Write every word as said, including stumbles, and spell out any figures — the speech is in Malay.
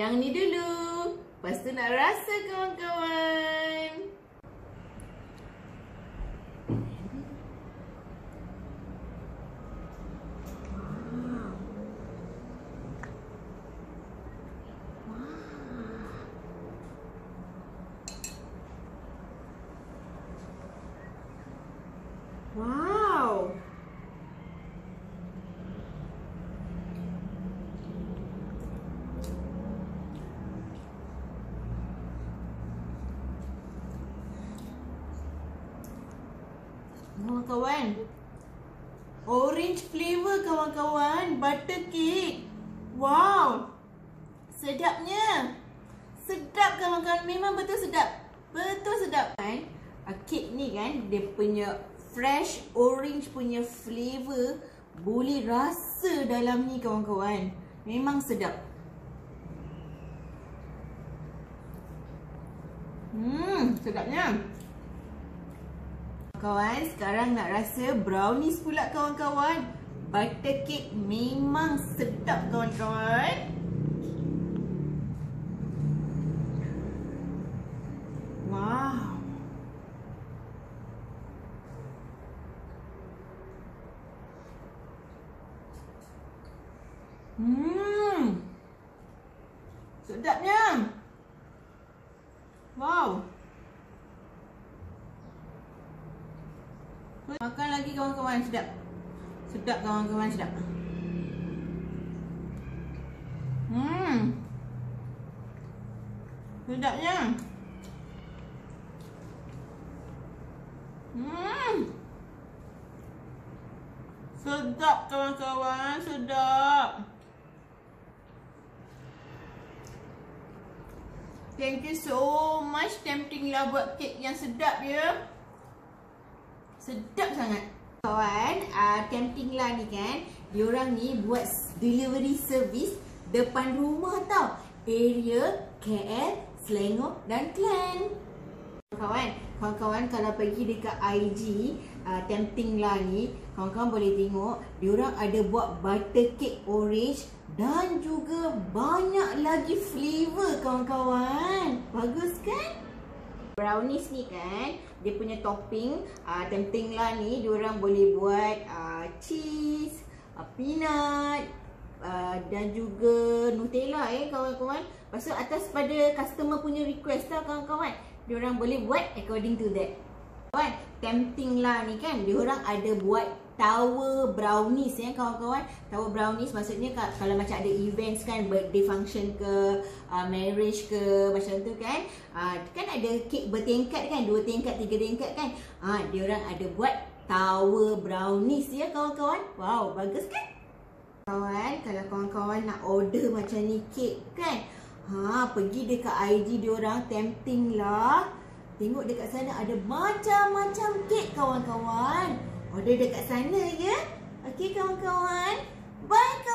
Yang ni dulu. Lepas tu nak rasa kawan-kawan. Wow. Kawan-kawan, orange flavor kawan-kawan, butter cake. Wow, sedapnya. Sedap kawan-kawan, memang betul sedap. Betul sedap kan? Cake ni kan, dia punya fresh orange punya flavor boleh rasa dalam ni kawan-kawan. Memang sedap. Hmm, sedapnya. Kawan, sekarang nak rasa brownies pula kawan-kawan. Butter cake memang sedap kawan-kawan. Wow. Hmm. Sedapnya. Wow. Makan lagi kawan-kawan, sedap. Sedap kawan-kawan, sedap. Hmm. Sedapnya. Hmm. Sedap kawan-kawan, sedap. Thank you so much Tempting lah buat kek yang sedap ya. Sedap sangat. Kawan, uh, Tempting lah ni kan, diorang ni buat delivery service depan rumah tau. Area K L, Selangor dan Klang. Kawan, kawan-kawan kalau pergi dekat I G uh, Tempting lah ni, kawan-kawan boleh tengok diorang ada buat butter cake orange dan juga banyak lagi flavor kawan-kawan. Bagus kan? Brownies ni kan, dia punya topping uh, Tempting lah ni, diorang boleh buat uh, cheese, uh, peanut uh, dan juga Nutella eh kawan-kawan. Lepas tu atas pada customer punya request lah kawan-kawan, diorang boleh buat according to that. Kawan, Tempting lah ni kan, diorang ada buat tower brownies ya kawan-kawan. Tower brownies maksudnya kalau macam ada events kan, birthday function ke, uh, marriage ke, macam tu kan, uh, kan ada kek bertingkat kan, dua tingkat, tiga tingkat kan, uh, diorang ada buat tower brownies ya kawan-kawan. Wow, bagus kan? Kawan, kalau kawan-kawan nak order macam ni kek kan, ha, pergi dekat I G diorang Tempting lah. Tengok dekat sana ada macam-macam kek kawan-kawan. Order dekat sana ya. Okey kawan-kawan. Bye kawan.